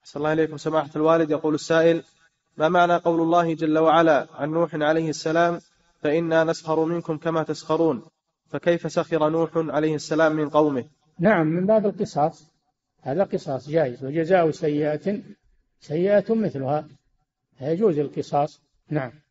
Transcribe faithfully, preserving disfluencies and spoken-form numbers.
صلى الله عليكم سماحة الوالد. يقول السائل: ما معنى قول الله جل وعلا عن نوح عليه السلام: فإنا نسخر منكم كما تسخرون؟ فكيف سخر نوح عليه السلام من قومه؟ نعم، من باب القصاص، هذا قصاص جائز، وجزاء سيئة سيئة مثلها، يجوز القصاص. نعم.